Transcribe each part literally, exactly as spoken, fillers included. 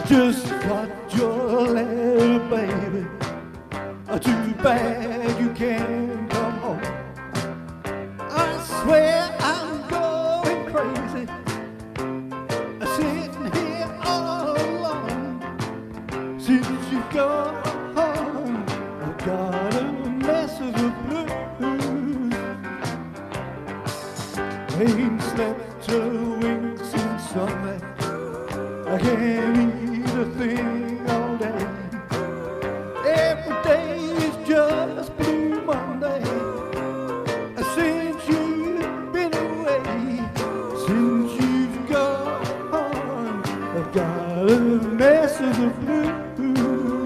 just got your letter, baby. Too bad you can't come home. I swear I'm going crazy, sitting here all alone. Since you've gone, I've got a mess of the blues. Ain't slept a wink since Sunday. I can't eat a thing all day. Every day is just Blue Monday. Since you've been away, since you've gone, I've got a mess of the blues.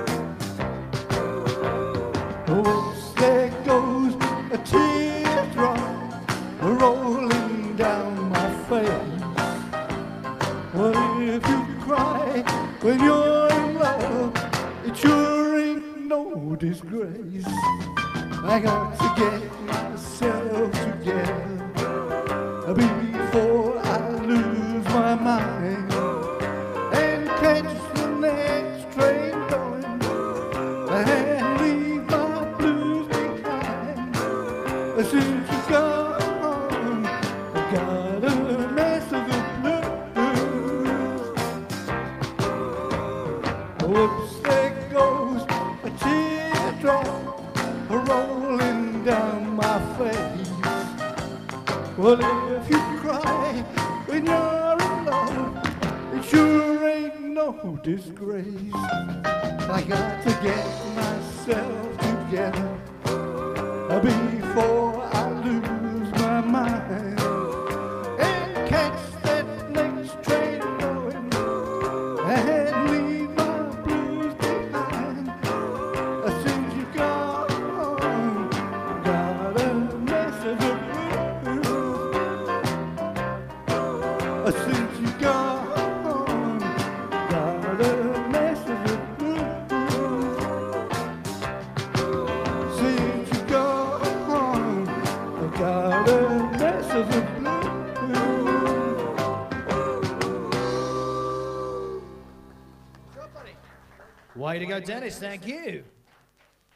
Oh, there goes a teardrop rolling down my face. Well, if you cry when you're in love, it sure ain't no disgrace. I got to get myself together before I lose my mind and catch the next train going and leave my blues behind. Since you're gone, I've got a mess of the blues. Whoops, there goes a teardrop rolling down my face. Well, if you cry when you're in love, it sure ain't no disgrace. I got to get myself together before I lose my mind and catch that next train going and leave my blues behind. Since you're gone, got a mess of the blues. Since you're gone, got a mess of the blues. Since you're gone, got a mess of the blues. Way to go, Dennis. Thank you.